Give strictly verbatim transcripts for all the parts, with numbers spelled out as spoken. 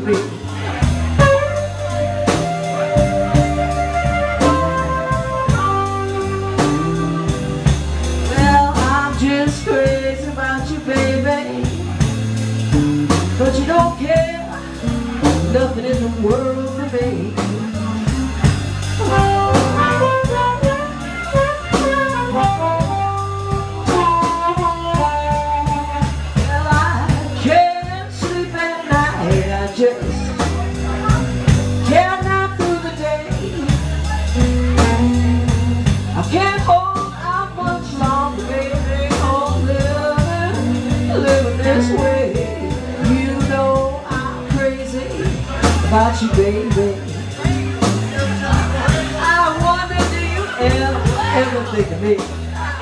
me. Well, I'm just crazy about you, baby, but you don't care, nothing in the world for me. Just can't not through the day. I can't hold out much longer, baby. Oh, living, living this way. You know I'm crazy about you, baby. I wonder, do you ever, ever think of me?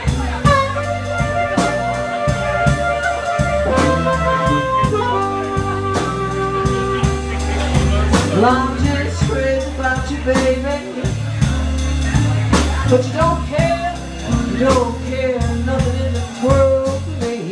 Well, I'm just crazy about you, baby, but you don't care, you don't care, nothing in the world for me.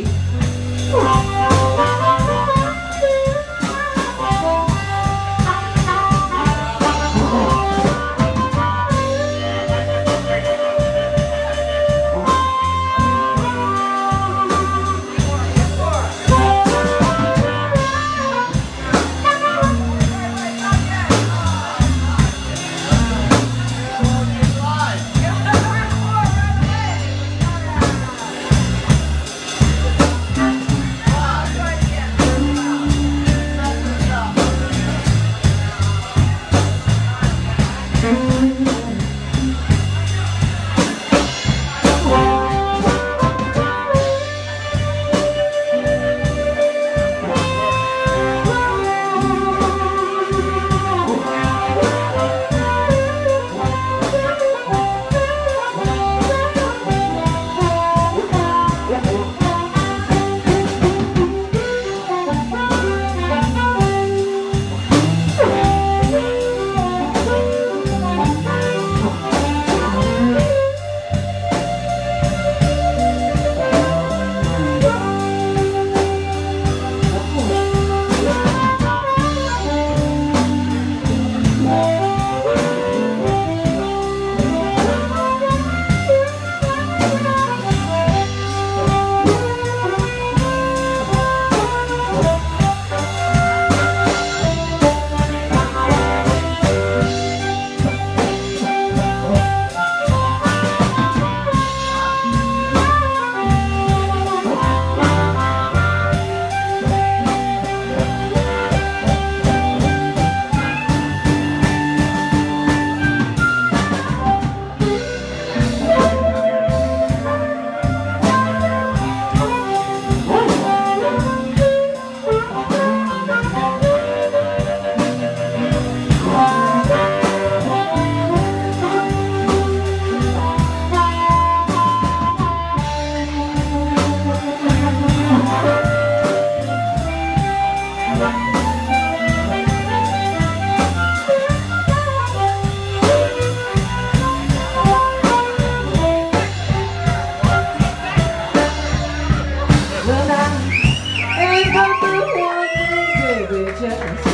Well, I ain't got the one thing, baby, just